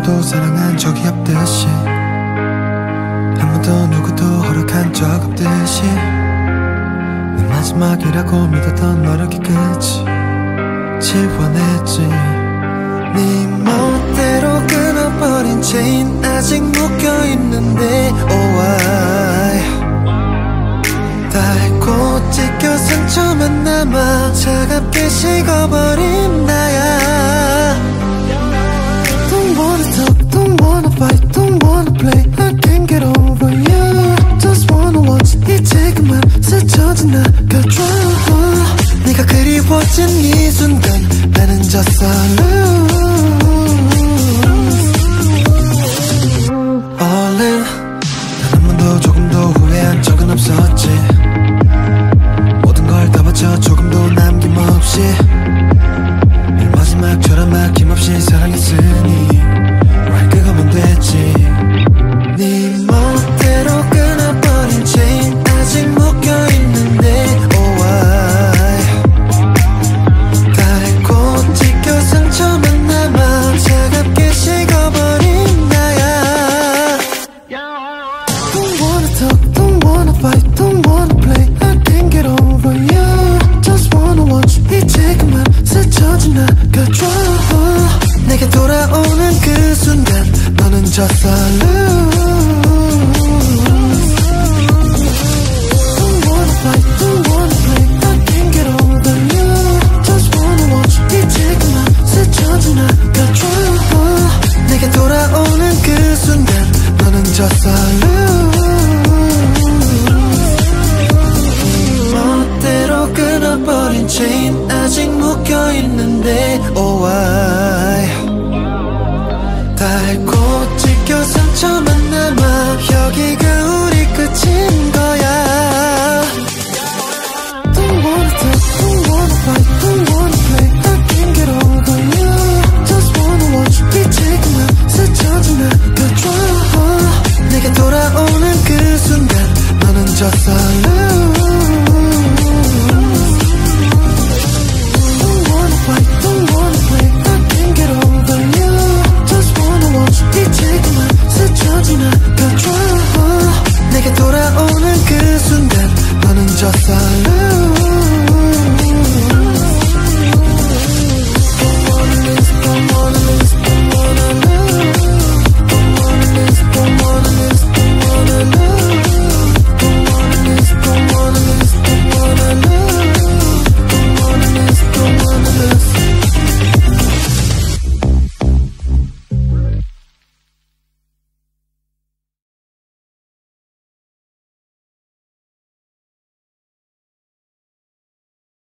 번도 사랑한 적이 없듯이 한 번도 누구도 허락한 적 없듯이 내 마지막이라고 믿었던 너를 깨끗이 지워냈지. 네 멋대로 끊어버린 체인 아직 묶여있는데 oh why 닳고 찢겨 상처만 남아 차갑게 식어버린 나야. Don't wanna talk, don't wanna fight, don't wanna play I can't get over you Just wanna watch 이제 그만 스쳐진 나가줘. 네가 그리워진 이 순간 나는 졌어 All in 단 한 번도 조금도 후회한 적은 없었지. 모든 걸 다 바쳐 조금도 남김없이 늘 마지막처럼 아낌없이 사랑했으니 말 끄고면 됐지. 네 멋대로 끊어버린 체인 아직 묶여있는데 oh why 닳고 찢겨 상처만 남아 차갑게 식어버린 나야. Don't wanna talk, don't wanna fight, don't wanna play I can't get over you Just wanna watch 이제 그만 스쳐진 나가줘. 내게 돌아오는 그 순간 너는 졌어 lose. Don't wanna fight, don't wanna play I can't get over you Just wanna watch 이제 그만 스쳐진 나가줘. 내게 돌아오는 그 순간 너는 졌어 lose. 멋대로 끊어버린 체인 아직 묶여있는데 oh why 닳고 찢겨 상처만 남아 여기가 우리 끝인 거야. Don't wanna talk, don't wanna fight, don't wanna play I can't get over you Just wanna watch 이제 그만 스쳐진 나가줘. 내게 돌아오는 그 순간 너는 졌어 lose. Don't wanna fight, don't wanna play I can't get over you Just wanna watch 이제 그만 스쳐진 나가줘. 내게 돌아오는 그 순간 너는 졌어